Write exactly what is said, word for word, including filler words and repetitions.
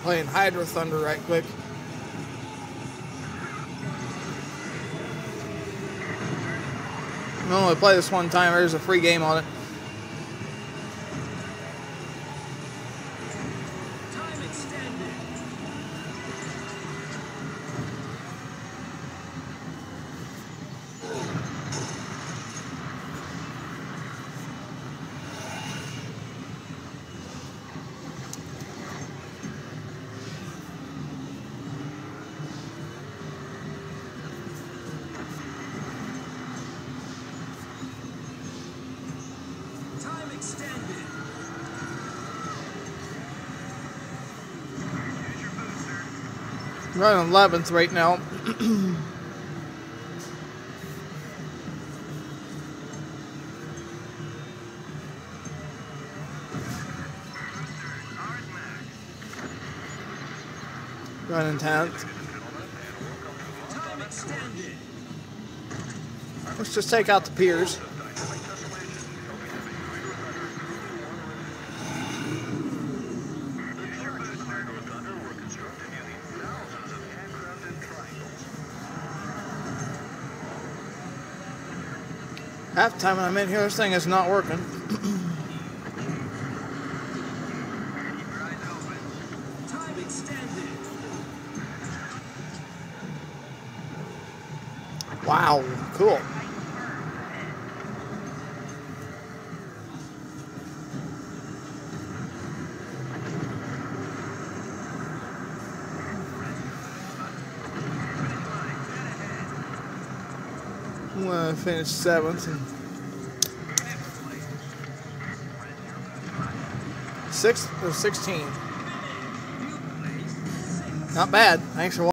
playing Hydro Thunder right quick. I only play this one time. There's a free game on it. Time extended. Time extended. Running eleventh right now. Running tenth. Time extended. Let's just take out the peers. Half the time when I'm in here, this thing is not working. Time extended. Wow, cool. I'm gonna finish seventh and sixth or sixteen. Not bad. Thanks for watching.